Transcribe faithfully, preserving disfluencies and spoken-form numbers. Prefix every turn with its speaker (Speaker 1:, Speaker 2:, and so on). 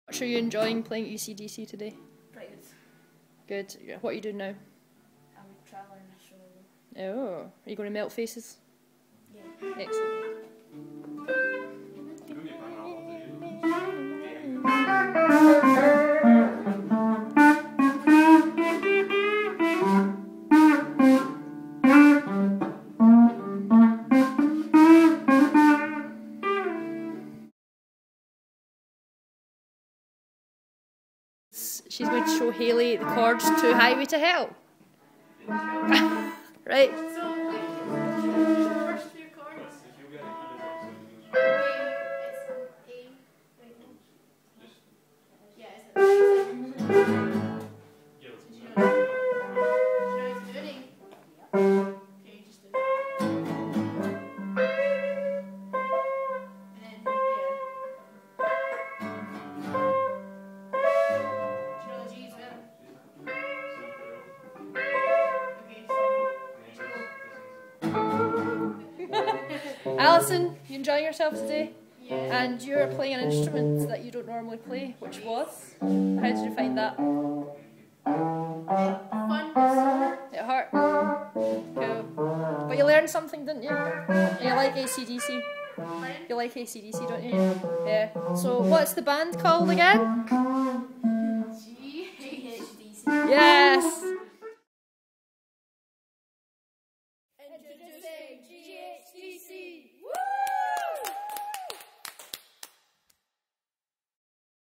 Speaker 1: much are you enjoying playing A C D C today?
Speaker 2: Pretty
Speaker 1: good. Good. Yeah, what are you doing now?
Speaker 2: I'm travelling a show.
Speaker 1: Oh, are you going to Melt Faces?
Speaker 2: Yeah.
Speaker 1: Excellent. She's going to show Hayley the chords to Highway to Hell. Right?
Speaker 2: So, like, the first few chords. Okay, it's A. Wait, no. Yeah, it's a. Do you know how it's doing? Okay, just do that. And then, yeah. Do you know the G as well? Okay, so.
Speaker 1: Alison, you enjoying yourself today?
Speaker 2: Yeah.
Speaker 1: And you're playing an instrument that you don't normally play, which was? How did you find that?
Speaker 2: Fun.
Speaker 1: It hurt? Cool. But you learned something, didn't you? And you like A C D C?
Speaker 2: Pardon?
Speaker 1: You like A C D C, don't you? Yeah. So what's the band called again?
Speaker 2: G H D C.
Speaker 1: Yes!
Speaker 2: Introducing G H D C. Woo!